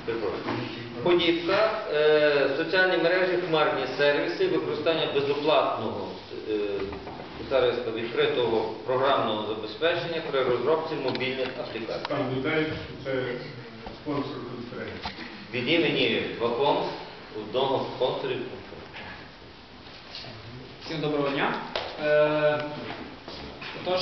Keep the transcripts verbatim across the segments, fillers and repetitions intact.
Ходівка, е, соціальні мережі, хмарні сервіси, використання безоплатного е, зараз відкритого програмного забезпечення при розробці мобільних аплікацій. Там додають, що це спонсор конференції. Від імені Вакомс, одного з спонсорів конференції. Всім доброго дня. Е, Тож,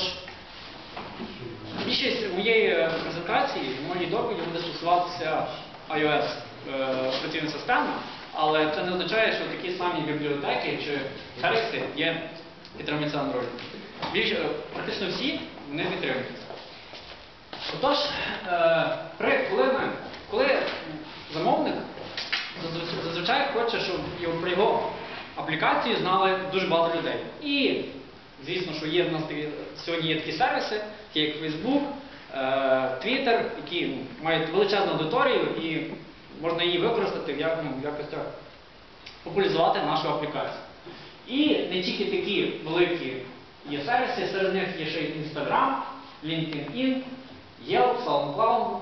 більшість моєї презентації, моєї доповіді буде стосуватися iOS е, операційної системи, але це не означає, що такі самі бібліотеки чи сервіси є підтримуються Android. Більш, практично всі вони підтримуються. Отож, е, при, коли, ми, коли замовник зазвичай хоче, щоб його, про його аплікацію знали дуже багато людей. І, звісно, що є в нас такі, сьогодні є такі сервіси, такі як Facebook, Twitter, які ну, мають величезну аудиторію і можна її використати, як, ну, якось так популяризувати нашу аплікацію. І не тільки такі великі є сервіси, серед них є ще й Instagram, LinkedIn, Yelp, SoundCloud,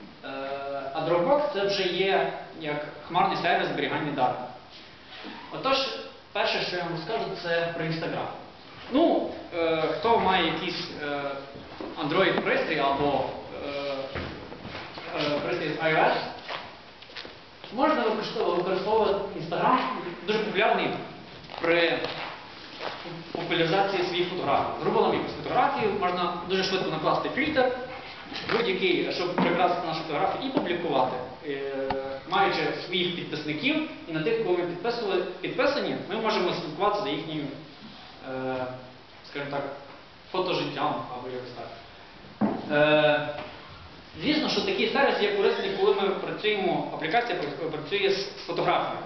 а Dropbox це вже є як хмарний сервіс зберігання даних. Отож, перше, що я вам розкажу, це про Instagram. Ну, е, хто має якийсь е, Android-пристрій або е, е, пристрій з iOS, можна використовувати Instagram, дуже популярний при популяризації своїх фотографій. Зробили якусь фотографію, можна дуже швидко накласти фільтр, будь-який, щоб прикрасити нашу фотографію і публікувати. Е, маючи своїх підписників, і на тих, кого ми підписані, ми можемо слідкувати за їхнім, е, скажімо так, фотожиттям або якось так. Е, звісно, що такий сервіс є корисний, коли ми працюємо, аплікація працює з, з фотографіями.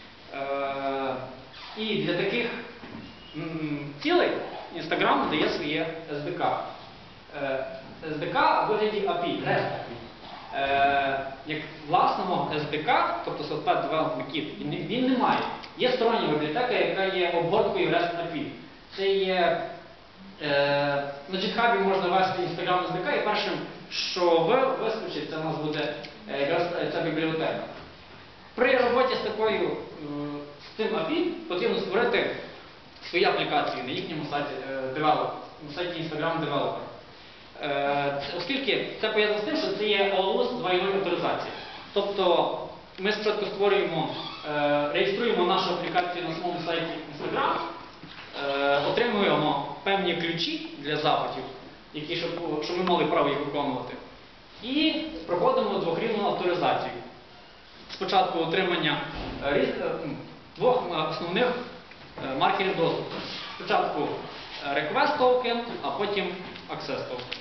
Е, і для таких м, цілей Instagram дає своє ес ді кей. Е, ес ді кей у вигляді ей пі ай, REST ей пі ай. Е, як власного ес ді кей, тобто Software Development Kit, він не має. Є стороння бібліотека, яка є обгорткою REST ей пі ай. Це є, е, на GitHub можна ввести Instagram ес ді кей, і першим, що ви вискочить, це у нас буде е, ця бібліотека. При роботі з такою, е, з цим ей пі ай потрібно створити свої аплікації на їхньому сайті, е, develop, на сайті Instagram Developer. Е, оскільки це пов'язано з тим, що це є о ау ес двойної авторизації. Тобто ми спочатку створюємо, е, реєструємо нашу аплікацію на самому сайті Instagram, е, отримуємо певні ключі для запитів, які, щоб, щоб ми мали право їх виконувати, і проходимо двохрівну авторизацію. Спочатку отримання е, двох основних е, маркерів доступу. Спочатку request token, а потім access token.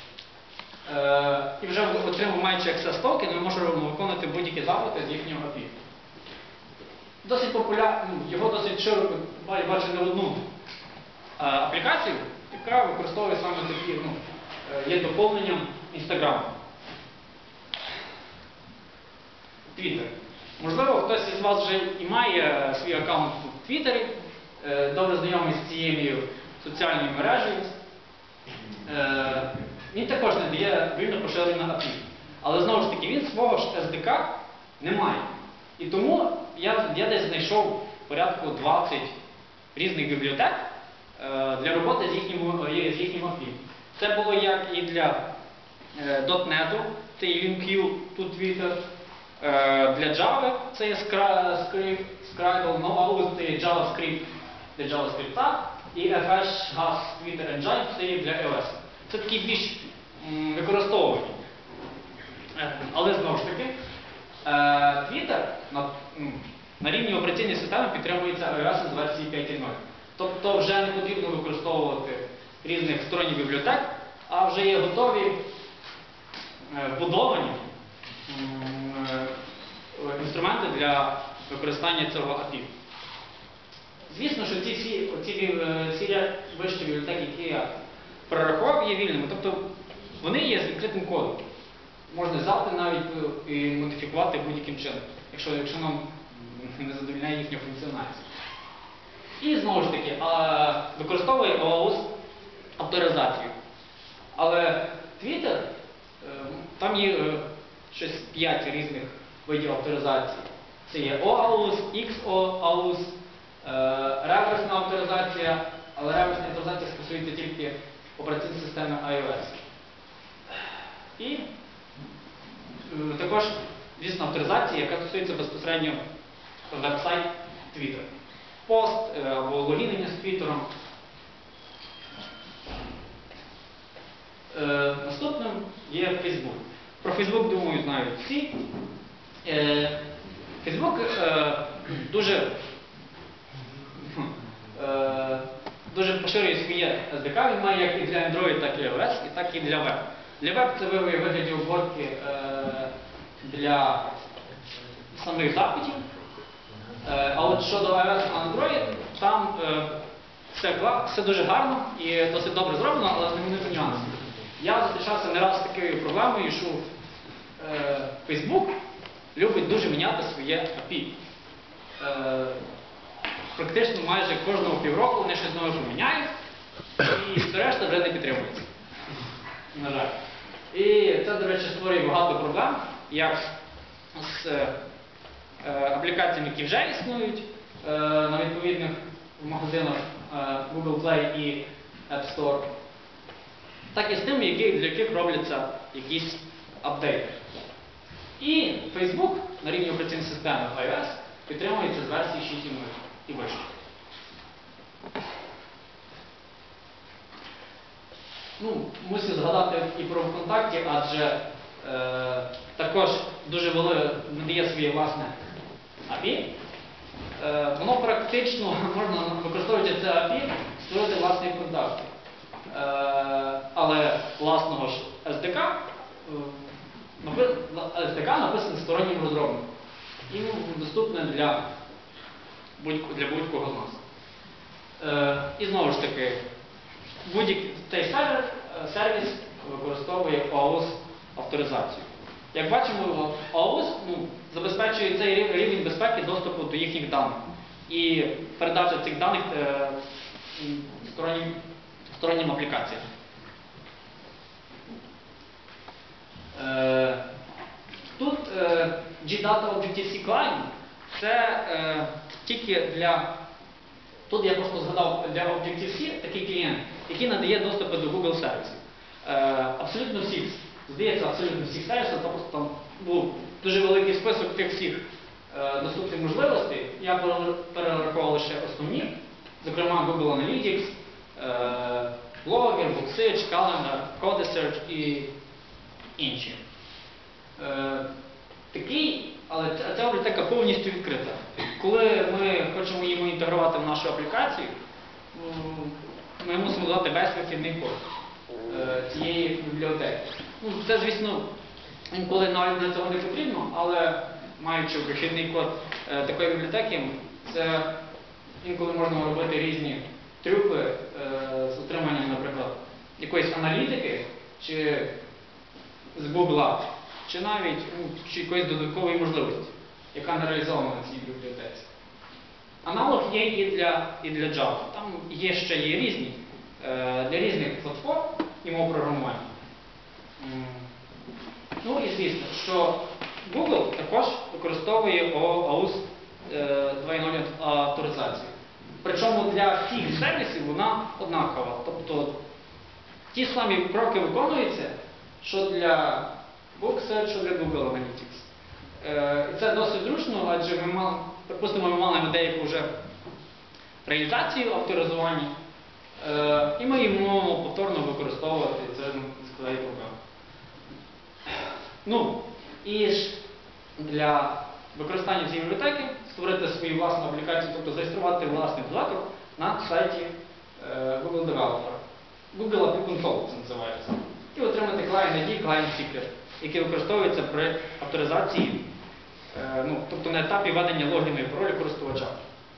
Е, і вже отримуємо, маючи access token, ми можемо виконувати будь-які запити з їхнього ей пі ай. Досить популярно, його досить широко бачить не одну е, аплікацію, яка використовує саме такі, ну, е, є доповненням Instagram. Twitter. Можливо, хтось із вас вже і має свій аккаунт у Твіттері, е, добре знайомий з цією соціальною мережею. Е, він також не дає вільно поширення ей пі ай. Але знову ж таки, він свого ж ес ді кей не має. І тому я, я десь знайшов порядку двадцять різних бібліотек е, для роботи з їхнім, з їхнім ей пі ай. Це було як і для е, .дот нет, це і LinkU, тут Twitter, е, для Java, це є Scribble, NoAuth, це є JavaScript для JavaScript, і еф еш гас Twitter Engine, це є для iOS. Це такі більш м, використовувані. Е, але знову ж таки, е, Twitter на, м, на рівні операційної системи підтримується iOS з версії п'ять нуль. Тобто вже не потрібно використовувати різних сторонніх бібліотек, а вже є готові е, вбудовані м, е, інструменти для використання цього ей пі ай. Звісно, що ці всі, ці, всі вищі бібліотеки, які я прорахував, є вільними. Тобто вони є з відкритим кодом. Можна взяти навіть і модифікувати будь-яким чином, якщо, якщо нам не задовільняє їхня функціональність. І знову ж таки, використовує о ау ес авторизацію. Але Twitter, там є щось п'ять різних видів авторизації. Це є о-аус, ікс-о-аус, реверсна авторизація, але реверсна авторизація стосується тільки операційної системи iOS. І е, також, звісно, авторизація, яка стосується безпосередньо веб-сайт Twitter. Пост е, або логінення з Твіттером. Е, наступним є Facebook. Про Facebook, думаю, знають всі. Е, Facebook е, дуже, е, дуже поширює своє ес ді кей, він має як і для Android, так і iOS, і так і для веб. Для веб це виводить вигляді обгортки е, для самих запитів. Е, а от щодо iOS та Android, там е, все, все дуже гарно і досить добре зроблено, але з невеликими нюансами. Я зустрічався не раз з такою проблемою, що е, Facebook любить дуже міняти своє ей пі ай. Е, практично майже кожного півроку вони щось знову поміняють, і все решта вже не підтримується. На жаль. І це, до речі, створює багато проблем, як з е, аплікаціями, які вже існують е, на відповідних магазинах е, Google Play і App Store, так і з тими, які, для яких робляться якісь апдейти. І Facebook на рівні операційної системи iOS підтримується з версії шість і вище. Ну, мусив згадати і про ВКонтакті, адже е, також дуже велике надає своє власне ей пі ай. Е, воно практично можна, використовуючи це ей пі ай, створити власний ВКонтакті. Е, але власного ж ес ді кей, ес ді кей написаний стороннім розробником. І доступне для будь-кого з нас. Е, і знову ж таки, будь-який цей сервер, сервіс використовує о-аус авторизацію. Як бачимо, о-аус ну, забезпечує цей рівень безпеки доступу до їхніх даних. І передача цих даних е, стороннім, стороннім аплікаціям. Е, тут е, G-Data Objective-C Client це е, тільки для... Тут я просто згадав для Objective-C такий клієнт, який надає доступи до Google сервісів. Е, абсолютно всіх, здається, абсолютно всіх сервісів, тобто там був дуже великий список тих всіх е, доступних можливостей. Я перерахував лише основні, зокрема Google Analytics, е, Blogger, Booksearch, Calendar, Codesearch і інші. Е, такий, але ця бібліотека повністю відкрита. Коли ми хочемо її інтегрувати в нашу аплікацію, ми мусимо додати весь вихідний код цієї бібліотеки. Ну, це, звісно, інколи навіть для цього не потрібно, але маючи вихідний код такої бібліотеки, це інколи можна робити різні трюки з отриманням, наприклад, якоїсь аналітики, чи з Google, чи навіть ну, чи якоїсь додаткової можливості, яка не реалізована на цій бібліотеці. Аналог є і для, і для Java. Там є ще є різні, е, для різних платформ і мов програмування. Ну і звісно, що Google також використовує о-аус два нуль авторизацію. Причому для всіх сервісів вона однакова. Тобто ті самі кроки виконуються, що для Booksearch, що для Google Analytics. І це досить зручно, адже ми мали, припустимо, ми мали деяку вже реалізацію авторизування, і ми її можемо повторно використовувати, це не складає проблем. Ну, і ж для використання цієї бібліотеки створити свою власну аплікацію, тобто зареєструвати власний додаток на сайті Google Developer. Google ей пі ай Console це називається. І отримати Client ай ді, Client Secret, які використовуються при авторизації, е, ну, тобто на етапі введення логіну і паролю користувача.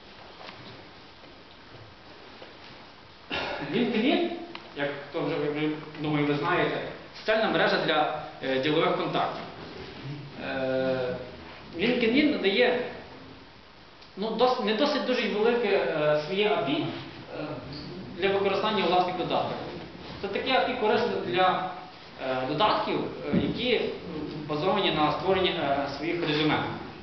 LinkedIn, як хто вже, ви, думаю, ви знаєте, соціальна мережа для е, ділових контактів. Е, LinkedIn надає ну, дос, не досить дуже велике е, своє ей пі ай е, для використання власних додатків. Це таке ей пі ай корисне для е, додатків, е, які базовані на створенні е, своїх резюме.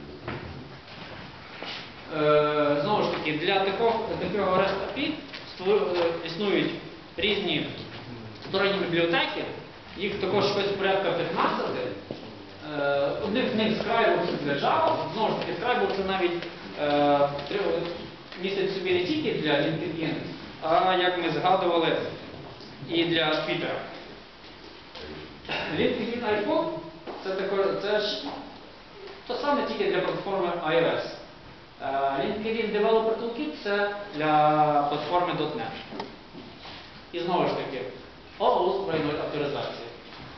Е, знову ж таки, для такого, такого REST ей пі ай створ- е, існують різні сторонні бібліотеки, їх також щось порядка п'ятнадцять. Е, одних з них Scribble для Java, знову ж таки, Scribble це навіть е, три- містить собі не тільки для LinkedIn, а, як ми згадували, і для Twitter. LinkedIn iPod це, також, це ж то саме тільки для платформи iOS. Е, LinkedIn Developer Toolkit це для платформи .дот нет. І знову ж таки, OAuth двойної авторизації.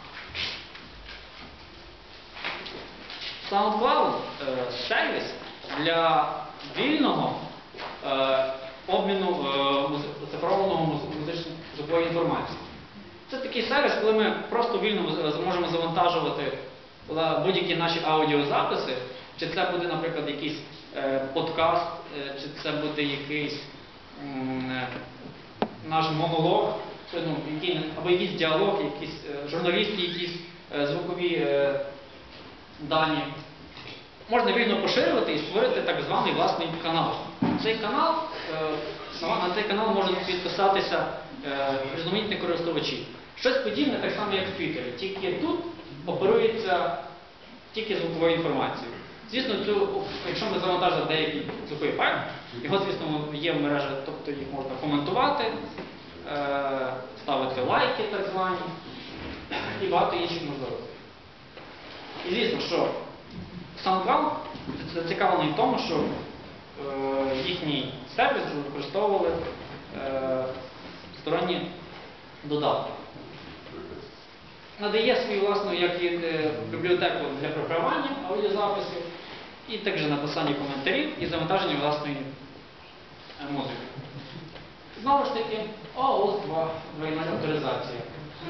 SoundCloud е, сервіс для вільного е, обміну е, музи- цифрованого муз- музичної звукової інформації. Це такий сервіс, коли ми просто вільно з- зможемо завантажувати ла- будь-які наші аудіозаписи, чи це буде, наприклад, якийсь е, подкаст, е, чи це буде якийсь м, е, наш монолог, чи, ну, який, або якийсь діалог, якісь е, журналістські якісь е, звукові е, дані. Можна вільно поширювати і створити так званий власний канал. Цей канал, е, на цей канал можуть підписатися е, різноманітні користувачі. Щось подібне, так само, як в Твіттері. Тільки тут оперується тільки звуковою інформацією. Звісно, цю, якщо ми завантажимо деякий звуковий файл, його, звісно, є в мережі, тобто їх можна коментувати, е, ставити лайки так звані і багато інших можливостей. І звісно, що SoundCloud зацікавлений в тому, щоб е, їхній сервіс використовували е, сторонні додатки. Надає свою власну як і, е, бібліотеку для програмування аудіозаписів, і також написання коментарів і завантаження власної е, музики. Знову ж таки, OAuth двойна авторизація.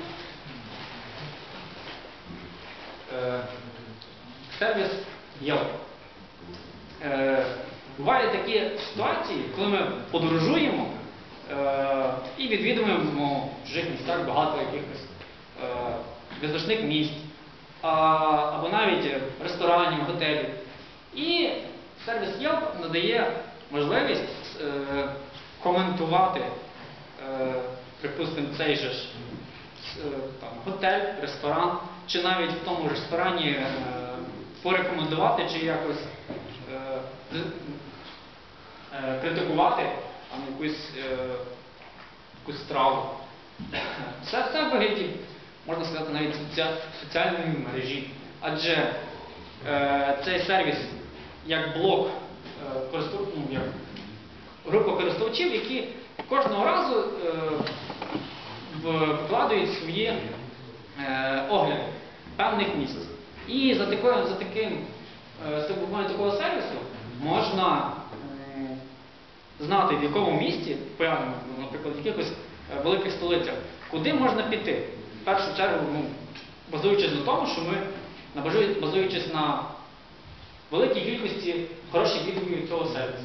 Е, сервіс Yelp. Е, бувають такі ситуації, коли ми подорожуємо е, і відвідуємо в чужих містах багато якихось е, визначних місць, а, або навіть ресторанів, готелів. І сервіс Yelp надає можливість е, коментувати, е, припустимо, цей же ж е, там, готель, ресторан, чи навіть в тому ж ресторані е, порекомендувати чи якось е, е, критикувати там, якусь, е, якусь страву. Це все в вигляді, можна сказати, навіть соці... соціальної мережі. Адже е, цей сервіс як блок е, користув... ну, як група користувачів, які кожного разу е, вкладають свої е, огляди певних місць. І за, такою, за таким е, з допомогою такого сервісу можна е, знати, в якому місті, прямо, наприклад, в якихось е, великих столицях, куди можна піти. В першу чергу, ну, базуючись на тому, що ми, базуючись на великій кількості хороших відгуків цього сервісу.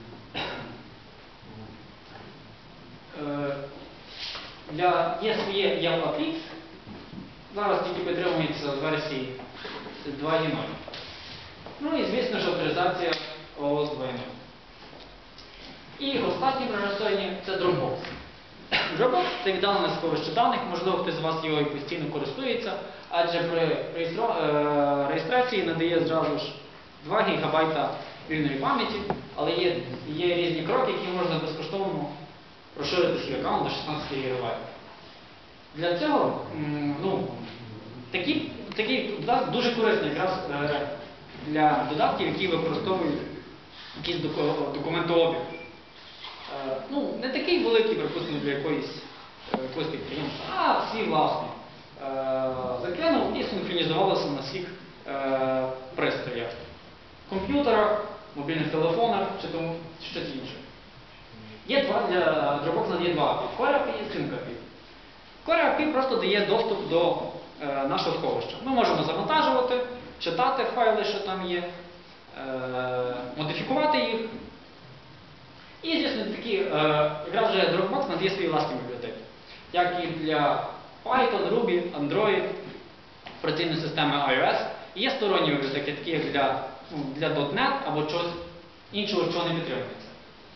Е, для, є своє YelpApix, зараз тільки підтримується з версії два точка нуль. Ну і, звісно ж, авторизація OAuth два точка нуль. І останній мережа сьогодні – це Dropbox. Dropbox – це віддалене сховище даних, можливо, хтось з вас його і постійно користується, адже при реєстрації надає зразу ж два гігабайта вільної пам'яті, але є, є різні кроки, які можна безкоштовно розширити свій аккаунт до шістнадцять гігабайт. Для цього, ну, такий, такий додаток дуже корисний якраз для додатків, які використовують якийсь документообіг. Ну, не такий великий, припустимо, для якоїсь, якоїсь підприємства, а всі власні. Закинув і синхронізувалося на всіх е, пристроях. Комп'ютерах, мобільних телефонах чи тому щось інше. Є два, для Dropbox надає два ей пі ай – CoreAPI і SyncAPI. CoreAPI просто дає доступ до е, нашого сховища. Ми можемо завантажувати, читати файли, що там є, е, модифікувати їх. І, звісно, такі, е, якраз вже Dropbox надає свої власні бібліотеки. Як і для Python, Ruby, Android, операційної системи iOS І є сторонні бібліотеки, такі як для, ну, для .дот нет або чогось іншого, що не підтримується.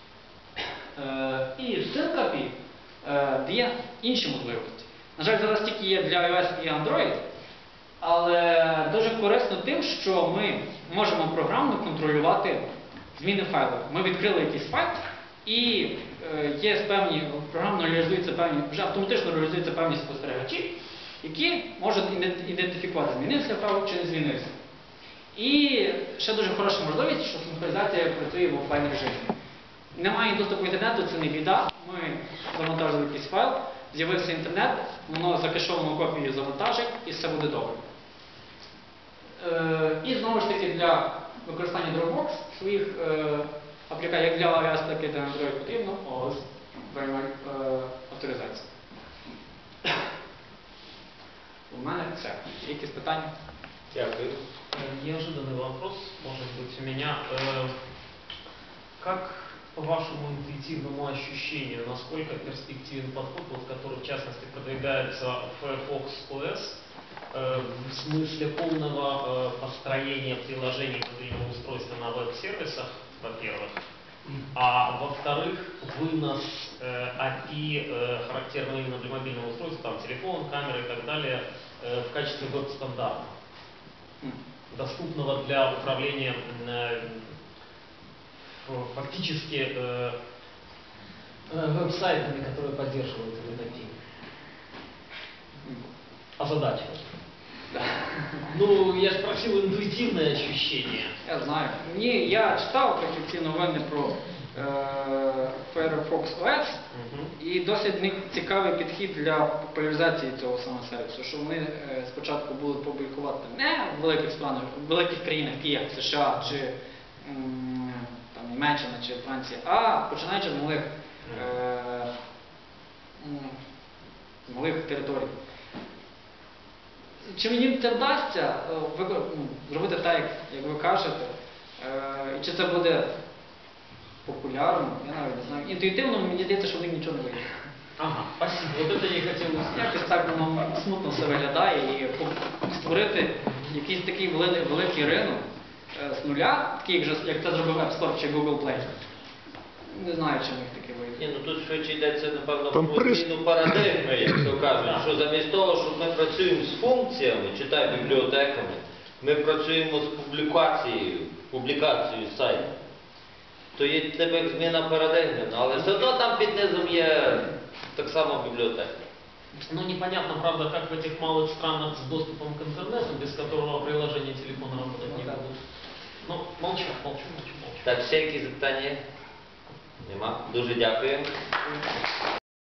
Е, і Syncapy е, дає інші можливості. На жаль, зараз тільки є для iOS і Android, але дуже корисно тим, що ми можемо програмно контролювати зміни файлу. Ми відкрили якийсь файл, і е, є певні, програмно реалізуються певні, вже автоматично реалізуються певні спостерігачі, які можуть ідентифікувати, змінився файл чи не змінився. І ще дуже хороша можливість, що синхронізація працює в офлайн режимі. Немає доступу до інтернету, це не біда. Ми завантажили якийсь файл, з'явився інтернет, воно закешовану копію завантажить і все буде добре. Е, і знову ж таки для використання Dropbox своїх е, аплікацій, як для iOS, так і для Android потрібно ось е, авторизація. У мене все. Є якісь питання? Дякую. Э, Неожиданный вопрос, может быть, у меня. Э, Как по вашему интуитивному ощущению, насколько перспективен подход, вот, который в частности продвигается Firefox о эс, э, в смысле полного э, построения приложений мобильного устройства на веб-сервисах, во-первых, а во-вторых, вынос э, эй пи ай, э, характерного именно для мобильного устройства, там телефон, камера и так далее, э, в качестве веб-стандарта, доступного для управления э, фактически э, э, веб-сайтами, которые поддерживают этот эй пи ай. Озадачивает. Ну, я же просил интуитивное ощущение. Я знаю. Ні, я читав такі ці новини про е, Firefox о ес, Мгм. і досить в них цікавий підхід для популяризації цього самого сервісу, що вони е, спочатку будуть публікувати не в великих странах, в великих країнах, такі як США чи м, там, Німеччина чи Франція, а починаючи з малих, е, м, з малих територій. Чи мені це вдасться е, вико- ну, зробити так, як, як ви кажете, е, і чи це буде популярно, я навіть не знаю. Інтуїтивно мені здається, що в них нічого не вийде. Ага, спасибо. Вот это я и хотел услышать. Якось так воно смутно все виглядає, і по- створити якийсь такий вели- великий ринок е, з нуля, такий, як, же- як це зробив App Store чи Google Play. Не знаю, чи в них таке вийде. Ні, ну тут швидше йдеться, напевно, Там про прис- зміну парадигми, як то кажуть, що замість того, щоб ми працюємо з функціями, читай бібліотеками, ми працюємо з публікацією, публікацією сайту. То є тебе як зміна парадигми, ну, але все одно там під низом є так само бібліотека. Ну, непонятно, правда, как в этих малых странах с доступом к интернету, без которого приложения телефона работать не Ну да. будут. Ну, молчу, молчу, молчу, молчу. Так, ще якісь запитання є? Нема? Дуже дякую.